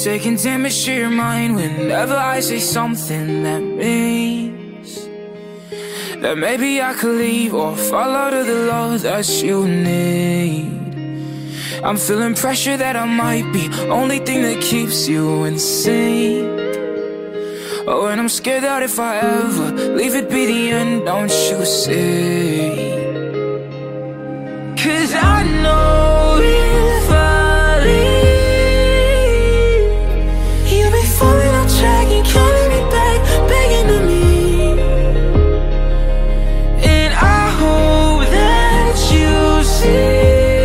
taking damage to your mind whenever I say something that means that maybe I could leave or fall out of the love that you need. I'm feeling pressure that I might be only thing that keeps you in sync. Oh, and I'm scared that if I ever leave it be the end, don't you see? 'Cause I know if I leave, you'll be falling off track and calling me back, begging to me. And I hope that you see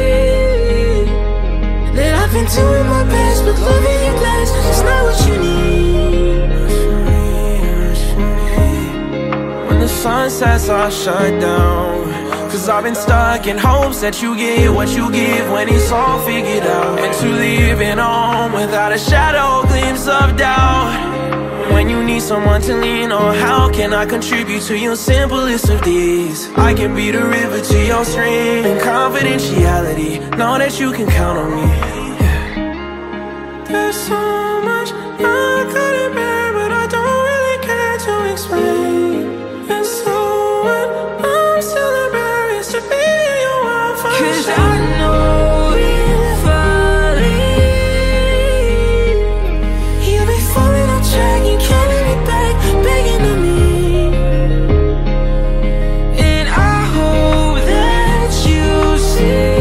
that I've been doing my best, but loving you less is not what you need. When the sun sets, I'll shut down, 'cause I've been stuck in hopes that you get what you give when it's all figured out. And to living on without a shadow, glimpse of doubt. When you need someone to lean on, how can I contribute to your simplest of these? I can be the river to your stream in confidentiality. Know that you can count on me. There's so much I couldn't bear, but I don't really care to explain. And so what? I'm still embarrassed to be in your world for 'Cause I know if I leave, you'll be falling off track and calling me back, begging to me. And I hope that you see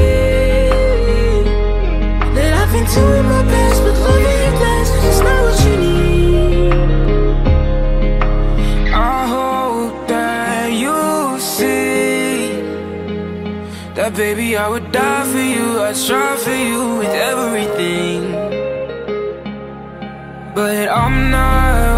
that I've been doing my best, but loving you less is not what you need. I hope that you see that, baby, I would die for you, I'd strive for you with everything. But I'm not